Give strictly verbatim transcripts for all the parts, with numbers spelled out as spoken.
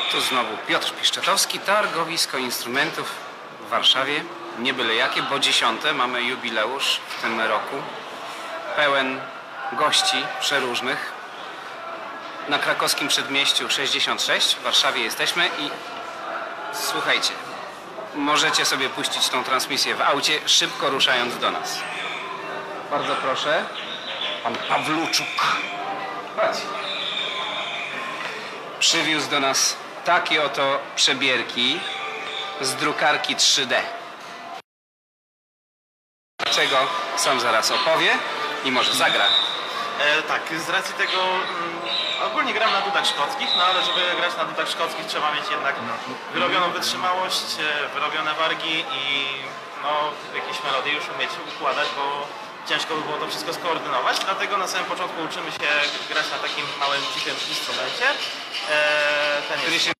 Tu znowu Piotr Piszczatowski, targowisko instrumentów w Warszawie. Nie byle jakie, bo dziesiąte mamy jubileusz w tym roku. Pełen gości przeróżnych. Na krakowskim Przedmieściu sześćdziesiąt sześć, w Warszawie jesteśmy i słuchajcie, możecie sobie puścić tą transmisję w aucie, szybko ruszając do nas. Bardzo proszę, pan Pawluczuk. Chodź. Przywiózł do nas takie oto przebierki z drukarki trzy D. Dlaczego sam zaraz opowie i może zagra. E, tak, z racji tego mm, ogólnie gram na dudach szkockich, no ale żeby grać na dudach szkockich trzeba mieć jednak wyrobioną wytrzymałość, e, wyrobione wargi i no, jakieś melodie już umieć układać, bo ciężko by było to wszystko skoordynować, dlatego na samym początku uczymy się grać na takim małym, cichym instrumencie. E, ten jest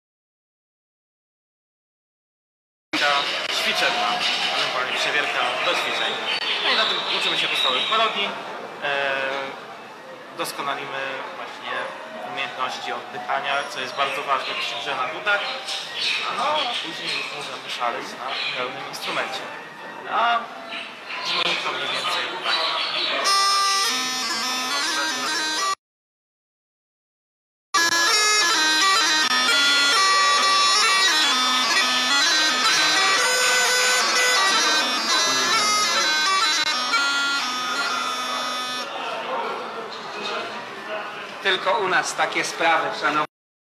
ćwiczebna, ewentualnie przewierka do ćwiczeń. No i na tym uczymy się podstawowych melodii. E, doskonalimy właśnie umiejętności oddychania, co jest bardzo ważne przy grze na dudach. No a później już możemy szaleć na pełnym instrumencie. A to mniej więcej tak. Tylko u nas takie sprawy, szanowni.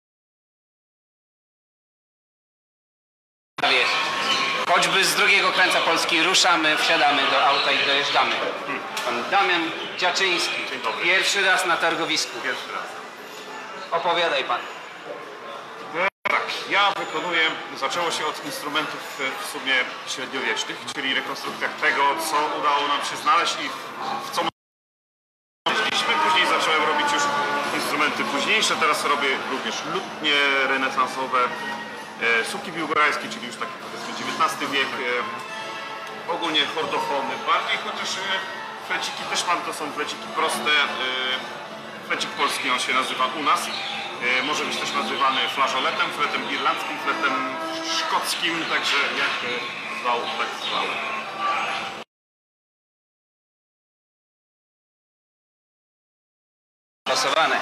Choćby z drugiego krańca Polski ruszamy, wsiadamy do auta i dojeżdżamy. Pan Damian Dziaczyński. Pierwszy raz na targowisku. Pierwszy raz. Opowiadaj pan. No tak, ja wykonuję, zaczęło się od instrumentów w sumie średniowiecznych, czyli rekonstrukcjach tego, co udało nam się znaleźć i w co myśleliśmy. Później zacząłem robić już instrumenty późniejsze, teraz robię również lutnie renesansowe, e, słupki biłgorajskie, czyli już taki powiedzmy dziewiętnasty wiek, e, ogólnie chordofony bardziej, chociaż e, fleciki też mam, to są fleciki proste, e, flecik polski on się nazywa u nas, e, może być też nazywany flażoletem, fletem irlandzkim, fletem szkockim, także jak e, zwał, tak zwał. Pasowane.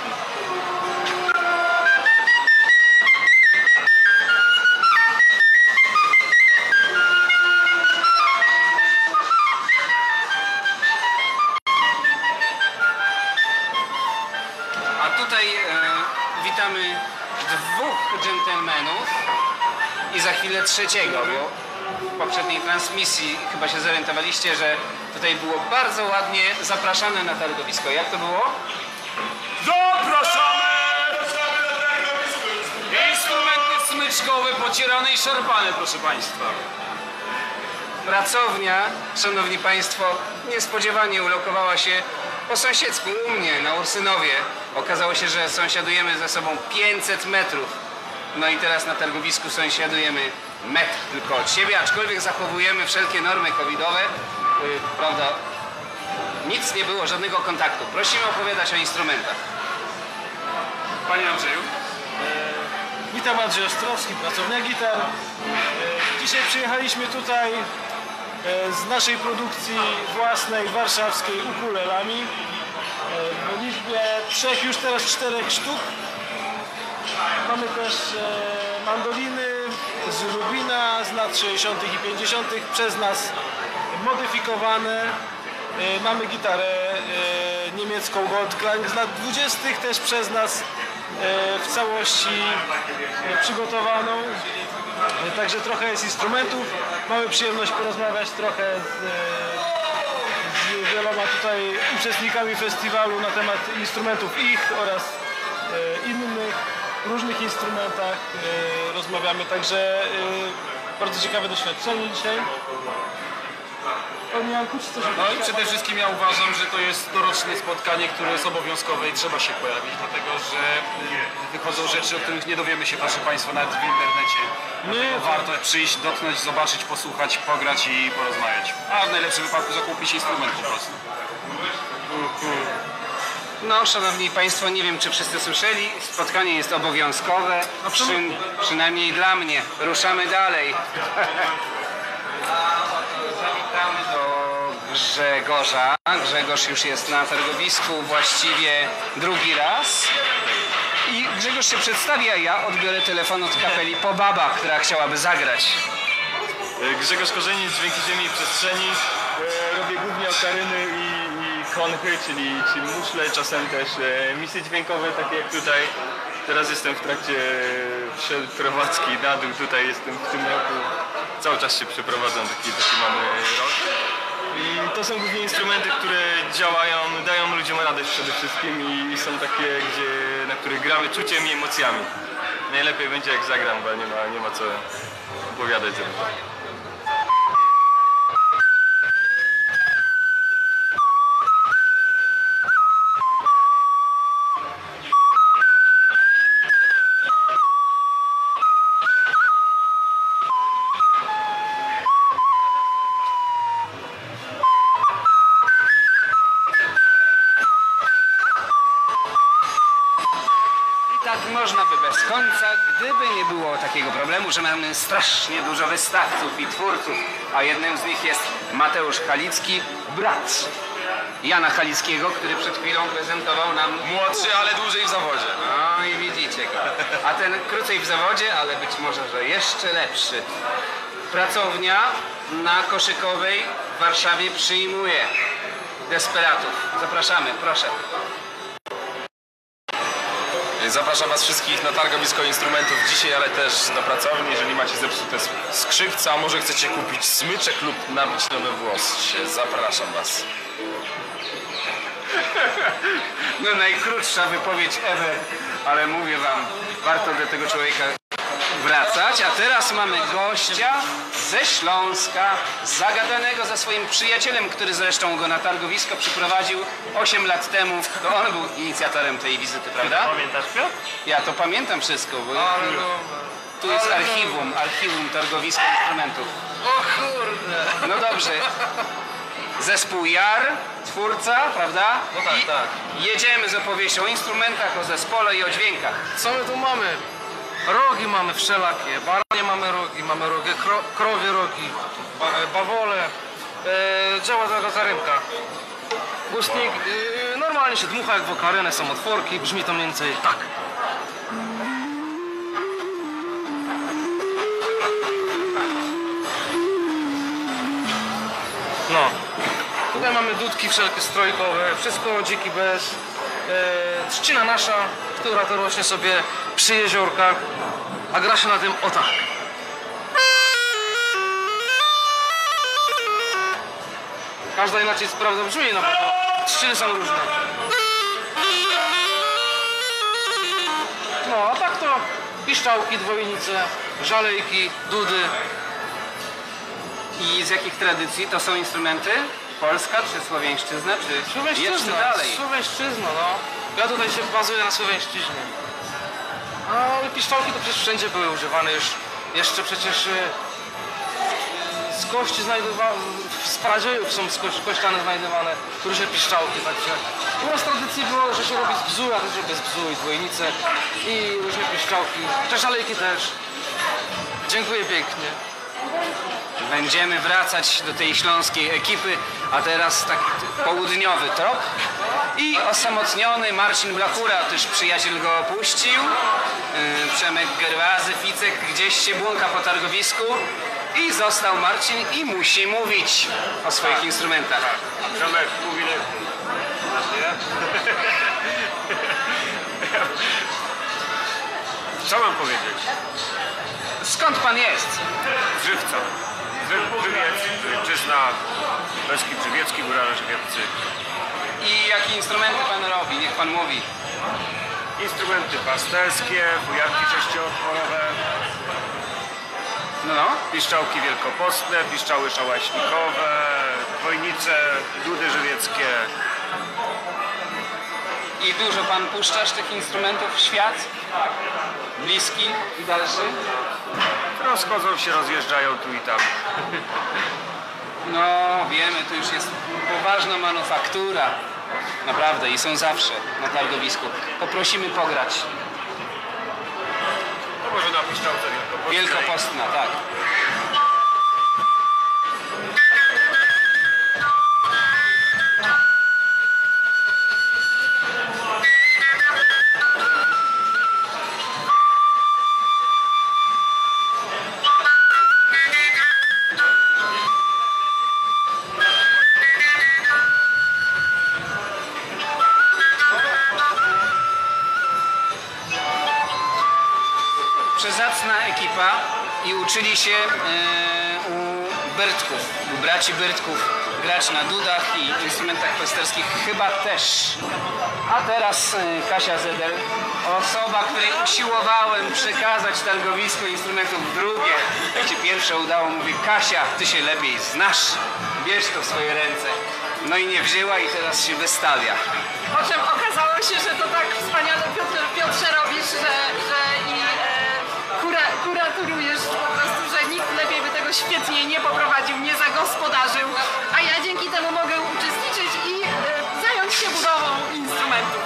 A tutaj e, witamy dwóch dżentelmenów i za chwilę trzeciego, bo w poprzedniej transmisji chyba się zorientowaliście, że tutaj było bardzo ładnie zapraszane na targowisko. Jak to było? Zapraszamy! Instrumenty smyczkowe, pocierane i szarpane, proszę Państwa. Pracownia, szanowni państwo, niespodziewanie ulokowała się po sąsiedzku u mnie na Ursynowie. Okazało się, że sąsiadujemy ze sobą pięćset metrów. No i teraz na targowisku sąsiadujemy metr tylko od siebie, aczkolwiek zachowujemy wszelkie normy covidowe. Yy, prawda? Nic nie było, żadnego kontaktu. Prosimy opowiadać o instrumentach. Panie Andrzeju. E, witam, Andrzej Ostrowski, pracownia gitar. E, dzisiaj przyjechaliśmy tutaj e, z naszej produkcji własnej, warszawskiej, ukulelami. E, w liczbie trzech, już teraz czterech sztuk. Mamy też e, mandoliny z Lubina z lat sześćdziesiątych i pięćdziesiątych przez nas modyfikowane. E, mamy gitarę e, niemiecką Goldklang z lat dwudziestych też przez nas e, w całości e, przygotowaną. E, także trochę jest instrumentów. Mamy przyjemność porozmawiać trochę z, e, z wieloma tutaj uczestnikami festiwalu na temat instrumentów ich oraz e, innych różnych instrumentach. E, rozmawiamy, także e, bardzo ciekawe doświadczenie dzisiaj. Panie Janku, czy coś No i przede wszystkim ja uważam, że to jest doroczne spotkanie, które jest obowiązkowe i trzeba się pojawić, dlatego że wychodzą rzeczy, o których nie dowiemy się, proszę Państwa, nawet w internecie. Dlatego warto przyjść, dotknąć, zobaczyć, posłuchać, pograć i porozmawiać. A w najlepszym wypadku zakupić instrument po prostu. No, szanowni państwo, nie wiem, czy wszyscy słyszeli, spotkanie jest obowiązkowe, przy, przynajmniej dla mnie. Ruszamy dalej. Zawitamy do Grzegorza. Grzegorz już jest na targowisku właściwie drugi raz. I Grzegorz się przedstawi, a ja odbiorę telefon od kapeli Pobaba, która chciałaby zagrać. Grzegorz Korzenic, Dźwięki Ziemi i Przestrzeni. E, robię głównie okaryny i, i konchy, czyli, czyli muszle, czasem też e, misje dźwiękowe, takie jak tutaj. Teraz jestem w trakcie przeprowadzki na dół, tutaj jestem w tym roku. Cały czas się przeprowadzam, taki, taki mamy rok. I to są głównie instrumenty, które działają, dają ludziom radość przede wszystkim i są takie, gdzie, na których gramy czuciem i emocjami. Najlepiej będzie jak zagram, bo nie ma, nie ma co opowiadać za dużo. Można by bez końca, gdyby nie było takiego problemu, że mamy strasznie dużo wystawców i twórców, a jednym z nich jest Mateusz Halicki, brat Jana Halickiego, który przed chwilą prezentował nam... Młodszy, ale dłużej w zawodzie. No i widzicie go. A ten krócej w zawodzie, ale być może, że jeszcze lepszy. Pracownia na Koszykowej w Warszawie przyjmuje desperatów. Zapraszamy, proszę. Zapraszam Was wszystkich na targowisko instrumentów dzisiaj, ale też do pracowni. Jeżeli macie zepsute skrzywca, może chcecie kupić smyczek lub nabić nowe włosy. Zapraszam Was. No najkrótsza wypowiedź ever, ale mówię wam, warto do tego człowieka wracać. A teraz mamy gościa ze Śląska, zagadanego ze swoim przyjacielem, który zresztą go na targowisko przyprowadził osiem lat temu. To on był inicjatorem tej wizyty, prawda? Pamiętasz, Piotr? Ja to pamiętam wszystko, bo tu jest archiwum, archiwum targowiska instrumentów. O kurde! No dobrze. Zespół Jar, twórca, prawda? No tak, I tak. jedziemy z opowieścią o instrumentach, o zespole i o dźwiękach. Co my tu mamy? Rogi mamy wszelakie, baranie mamy rogi, mamy rogi, kro, krowie rogi, ba, bawole, e, działa taka zarymka. Głośnik, e, normalnie się dmucha jak w okarynę, są otworki, brzmi to mniej więcej tak. No, tutaj mamy dudki wszelkie strojkowe, wszystko dziki bez. E, trzcina nasza, która to rośnie sobie przy jeziorkach, a gra się na tym o tak. Każda inaczej sprawdza brzmi, no bo to trzciny są różne. No, a tak to piszczałki, dwojnice, żalejki, dudy. I z jakich tradycji to są instrumenty? Polska czy słowiańszczyzna, czy jeszcze Słowiańszczyzna, dalej? Słowiańszczyzna, no. Ja tutaj się bazuję na słowiańszczyźnie. No, ale piszczałki to przecież wszędzie były używane już. Jeszcze przecież y, z kości znajdowane, w spradziejów są z kości, kościane znajdowane różne piszczałki, także u nas tradycji było, że się robi z bzu, ja też robię z bzu i dwojnice i różne piszczałki, też alejki też. Dziękuję pięknie. Będziemy wracać do tej śląskiej ekipy, a teraz taki południowy trop. I osamotniony Marcin Blachura, też przyjaciel go opuścił. Yy, Przemek Gerwazy, Ficek gdzieś się błąka po targowisku. I został Marcin i musi mówić o swoich instrumentach. Przemek mówi lepiej. Co mam powiedzieć? Skąd pan jest? Żywca. Ży- Żywiec, Żywiecczyzna, Beskid Żywiecki, Górale Żywieccy. I jakie instrumenty pan robi? Niech pan mówi. Instrumenty pasterskie, bujarki sześciootworowe, No, no. piszczałki wielkopostne, piszczały szałaśnikowe, dwojnice, dudy żywieckie. I dużo pan puszczasz tych instrumentów w świat? Bliski i dalszy? Rozchodzą się, rozjeżdżają tu i tam. No, wiemy, to już jest poważna manufaktura. naprawdę, i są zawsze na targowisku. Poprosimy pograć. To może napisz autor Wielkopostna, tak. Przezacna ekipa i uczyli się e, u Byrtków, u braci Byrtków grać na dudach i instrumentach pasterskich chyba też. A teraz e, Kasia Zeder, osoba, której usiłowałem przekazać targowisko instrumentów drugie. Jak się pierwsze udało, mówię: Kasia, ty się lepiej znasz, bierz to w swoje ręce. No i nie wzięła i teraz się wystawia. Po czym okazało się, że to tak wspaniale, Piotr, Piotrze, robisz, że, że i e, kura, kuratorujesz po prostu, że nikt lepiej by tego świetnie nie poprowadził, nie zagospodarzył, a ja dzięki temu mogę uczestniczyć i e, zająć się budową instrumentów.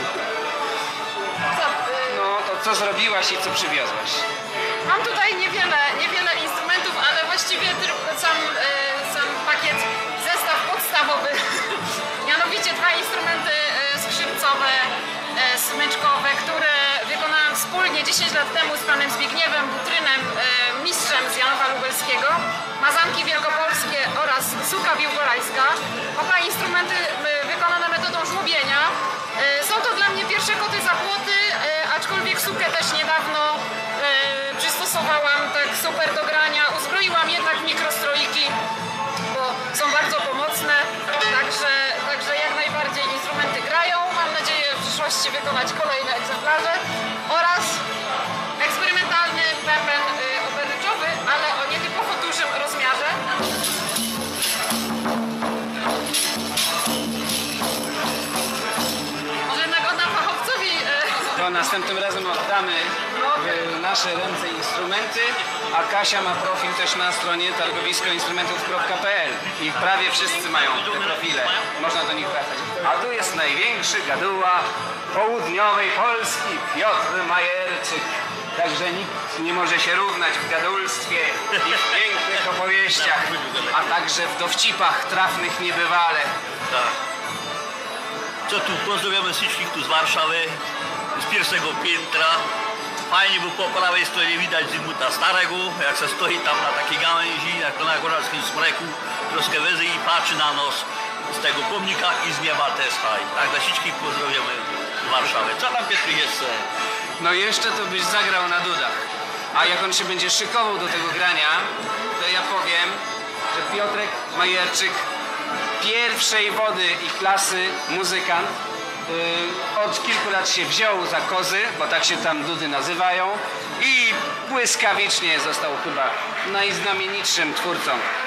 Co, e, No to co zrobiłaś i co przywiozłaś? Mam tutaj niewiele, niewiele instrumentów, ale właściwie tylko sam, e, sam pakiet, zestaw podstawowy. Mianowicie dwa instrumenty e, skrzypcowe, e, smyczkowe, które wykonałam wspólnie dziesięć lat temu z panem Zbigniewem Butrynem, e, mistrzem z Janowa Lubelskiego, mazanki wielkopolskie oraz suka biłgorajska. Oba instrumenty e, wykonane metodą żłobienia. E, są to dla mnie pierwsze koty za płoty, e, aczkolwiek sukę też niedawno e, przystosowałam tak super do grania. Uzbroiłam jednak w mikrostroiki, bo są bardzo pomocne, także, także jak najbardziej instrumenty grają. Mam nadzieję w przyszłości wykonać kolejne egzemplarze oraz eksperymentalny bęben y, operyczowy, ale o nietypowo dużym rozmiarze. Może jednak oddam fachowcowi. Y, To następnym razem oddamy w nasze ręce instrumenty, a Kasia ma profil też na stronie targowiskoinstrumentów kropka p l i prawie wszyscy mają te profile, można do nich wracać. A tu jest największy gaduła południowej Polski, Piotr Majerczyk. Także nikt nie może się równać w gadulstwie i w pięknych opowieściach, a także w dowcipach trafnych niebywale. Tak. Co tu, pozdrawiamy wszystkich tu z Warszawy, z pierwszego piętra. Fajnie, bo po prawej stronie widać Zygmunta Starego, jak se stoi tam na takiej gałęzi, jak na góralskim smreku, troszkę wyżej i patrzy na nos z tego pomnika i z nieba też fajnie. Także wszystkich pozdrawiamy z Warszawy. Co tam, Piotr, jeszcze? No jeszcze to byś zagrał na dudach. A jak on się będzie szykował do tego grania, to ja powiem, że Piotrek Majerczyk pierwszej wody i klasy muzykant yy, od kilku lat się wziął za kozy, bo tak się tam dudy nazywają, i błyskawicznie został chyba najznamienitszym twórcą